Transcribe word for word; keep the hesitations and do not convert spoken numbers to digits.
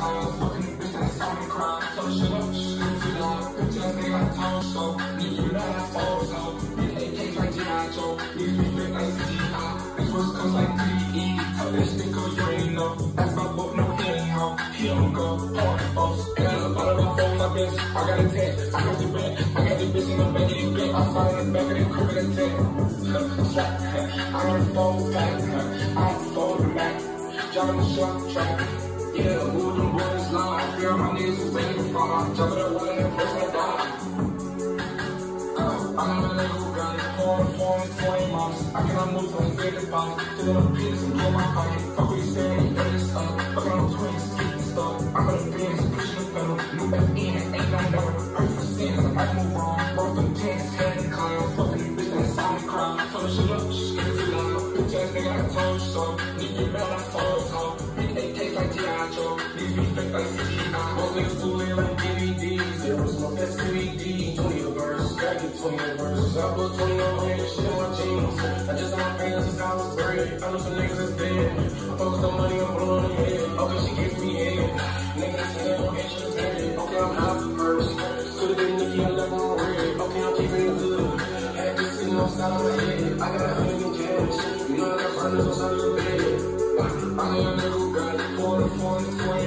cars, fucking the bitch that saw me cry. So shut up, shit too loud. Bitch ass nigga like Tom Show. Nigga, you know I fall so. Nigga, A Ks like G I Joe. Niggas be fit like C G I. This West Coast like T D E. Tell that shit cause you ain't know. That's my book, no anyhow. He don't go, hard folks. Got a lot of my phones, I bitch. I got a tag, I got the bag. I got the bitch in the back of the bed. I saw in the back of the crib with a tag. I don't fall back. I don't fall back. Driving the short track. Yeah, move them boys long. I feel my niggas is ready to fall. Jumping up one and first I die. Uh, I'm a nigga who got it. Pouring, pouring, twenty miles. I cannot move from the faded body. Filling up penis and blow my pocket. Fuck what you saying, that is up. Fucking on twins, getting stuck. I'm in the bins, pushing the pedal. New back in, ain't no never. Hurt for sins, I might move wrong. Both them pants, head and clown. Fucking the bitch that saw me cry. Told her shut up, she's getting too loud. Bitch ass nigga, I told you so. Nigga, you know I fall so. Nigga, A Ks like G I Joe. Niggas be fake like C G I. Most niggas too late like D V Ds. Zero smoke, that's C B D. twenty a verse, back in twenty a verse. I put twenty on my hand, shit in my jeans. I just on my fans since I was bred. I know some niggas is dead. I focus on money, I'm pulling on the head. Okay, she gives me head. Niggas say I'm bitch, she's dead. Okay, I'm out the first. Could've been Nicki, I left on red. Okay, I'm keeping it good. Had this sitting on side of my head. I got a hundred in cash. You know I got partners on side of the bed. I know a nigga who got it. Pouring, pouring, pouring.